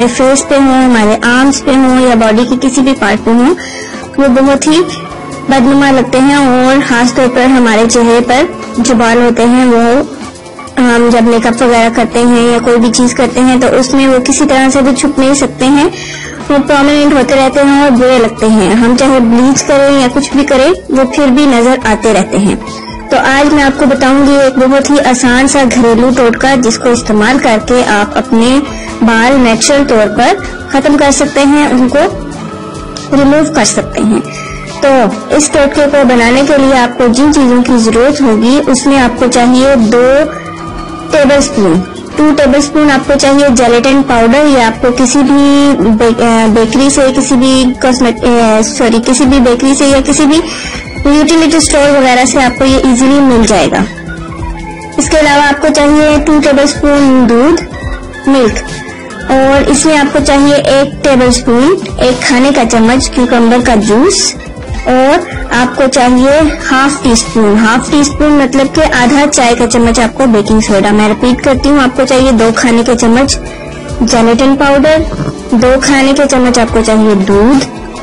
हमारे फेस पे हो, हमारे आर्म्स पे हो या बॉडी के किसी भी पार्ट पे हो, वो बहुत ही बदनुमा लगते हैं। और खासतौर पर हमारे चेहरे पर जो बाल होते हैं वो हम जब मेकअप वगैरह करते हैं या कोई भी चीज करते हैं तो उसमें वो किसी तरह से भी छुप नहीं सकते हैं, वो प्रोमिनेंट होते रहते हैं और बुरे लगते हैं। हम चाहे ब्लीच करें या कुछ भी करें वो फिर भी नजर आते रहते हैं। तो आज मैं आपको बताऊंगी एक बहुत ही आसान सा घरेलू टोटका जिसको इस्तेमाल करके आप अपने बाल नेचुरल तौर पर खत्म कर सकते हैं, उनको रिमूव कर सकते हैं। तो इस टोटके को बनाने के लिए आपको जिन चीजों की जरूरत होगी उसमें आपको चाहिए 2 टेबलस्पून आपको चाहिए जेलेटिन पाउडर। या आपको किसी भी बेकरी से, किसी भी बेकरी से या किसी भी यूटिलिटी स्टोर वगैरह से आपको ये इजीली मिल जाएगा। इसके अलावा आपको चाहिए 2 टेबलस्पून दूध, मिल्क, और इसमें आपको चाहिए 1 टेबलस्पून, 1 खाने का चम्मच क्यूकम्बर का जूस, और आपको चाहिए हाफ टी स्पून मतलब कि आधा चाय का चम्मच आपको बेकिंग सोडा। मैं रिपीट करती हूँ, आपको चाहिए 2 खाने के चम्मच जेलेटिन पाउडर, 2 खाने के चम्मच आपको चाहिए दूध,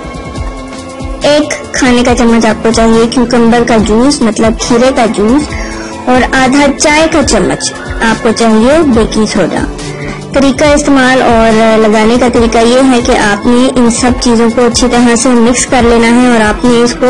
1 खाने का चम्मच आपको चाहिए क्यूकम्बर का जूस मतलब खीरे का जूस, और आधा चाय का चम्मच आपको चाहिए बेकिंग सोडा। तरीका इस्तेमाल और लगाने का तरीका ये है कि आपने इन सब चीजों को अच्छी तरह से मिक्स कर लेना है और आपने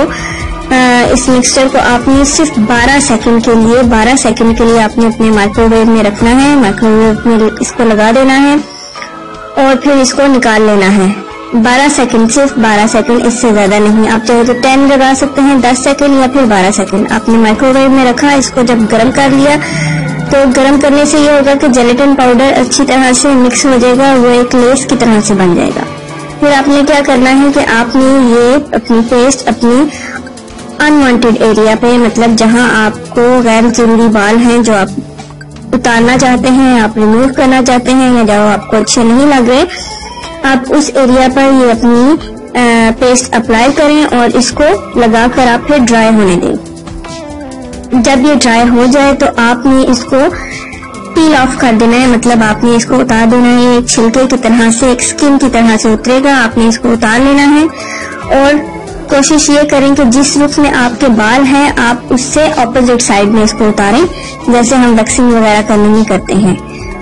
इस मिक्सचर को आपने सिर्फ 12 सेकंड के लिए आपने अपने माइक्रोवेव में रखना है। माइक्रोवेव में इसको लगा देना है और फिर इसको निकाल लेना है। 12 सेकंड, सिर्फ 12 सेकंड, इससे ज्यादा नहीं। आप चाहे तो 10 लगा सकते हैं, 10 सेकंड या फिर 12 सेकंड। आपने माइक्रोवेव में रखा, इसको जब गर्म कर लिया तो गर्म करने से ये होगा कि जेलेटिन पाउडर अच्छी तरह से मिक्स हो जाएगा, वो एक लेस की तरह से बन जाएगा। फिर आपने क्या करना है कि आपने ये अपनी पेस्ट अपनी अनवांटेड एरिया पे, मतलब जहां आपको गैर जरूरी बाल हैं जो आप उतारना चाहते हैं, आप रिमूव करना चाहते हैं या जो आपको अच्छे नहीं लग रहे, आप उस एरिया पर ये अपनी पेस्ट अप्लाई करें और इसको लगाकर आप फिर ड्राई होने दें। जब ये ड्राई हो जाए तो आपने इसको पील ऑफ कर देना है, मतलब आपने इसको उतार देना है। एक छिलके की तरह से, एक स्किन की तरह से उतरेगा, आपने इसको उतार लेना है। और कोशिश ये करें कि जिस रुख में आपके बाल हैं आप उससे ऑपोजिट साइड में इसको उतारें, जैसे हम वैक्सिंग वगैरह करने में करते हैं।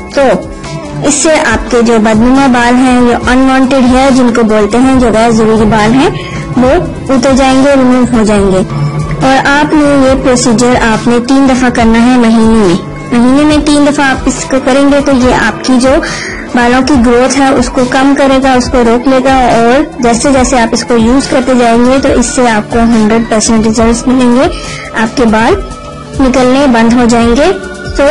तो इससे आपके जो बदनुमा बाल हैं, जो अनवांटेड हेयर जिनको बोलते हैं, जो गैर जरूरी बाल हैं, वो उतर जाएंगे, रिमूव हो जाएंगे। और आपने ये प्रोसीजर आपने 3 दफा करना है महीने में 3 दफा आप इसको करेंगे तो ये आपकी जो बालों की ग्रोथ है उसको कम करेगा, उसको रोक लेगा। और जैसे जैसे आप इसको यूज करते जाएंगे तो इससे आपको 100% रिजल्ट मिलेंगे, आपके बाल निकलने बंद हो जाएंगे। तो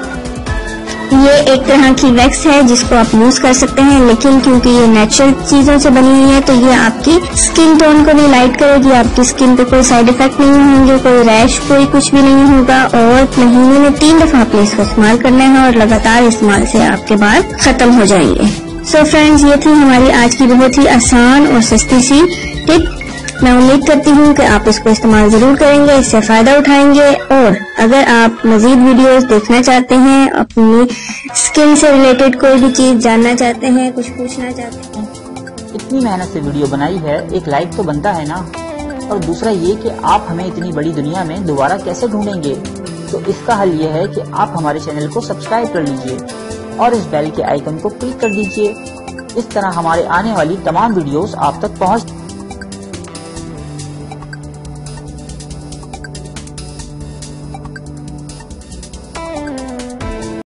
ये एक तरह की वैक्स है जिसको आप यूज कर सकते हैं, लेकिन क्योंकि ये नेचुरल चीजों से बनी हुई है तो ये आपकी स्किन टोन को भी लाइट करेगी, आपकी स्किन पे कोई साइड इफेक्ट नहीं होंगे, कोई रैश, कोई कुछ भी नहीं होगा। और महीने में 3 दफा आपने इसको इस्तेमाल करना है और लगातार इस्तेमाल से आपके बाल खत्म हो जाएंगे। सो फ्रेंड्स, ये थी हमारी आज की बहुत ही आसान और सस्ती सी टिप। मैं उम्मीद करती हूँ कि आप इसको इस्तेमाल जरूर करेंगे, इससे फायदा उठाएंगे। और अगर आप मजीद वीडियोस देखना चाहते हैं, अपनी स्किन से रिलेटेड कोई भी चीज जानना चाहते हैं, कुछ पूछना चाहते हैं, इतनी मेहनत से वीडियो बनाई है, एक लाइक तो बनता है ना। और दूसरा ये कि आप हमें इतनी बड़ी दुनिया में दोबारा कैसे ढूंढेंगे, तो इसका हल ये है कि आप हमारे चैनल को सब्सक्राइब कर लीजिए और इस बेल के आइकन को क्लिक कर दीजिए। इस तरह हमारे आने वाली तमाम वीडियोस आप तक पहुँच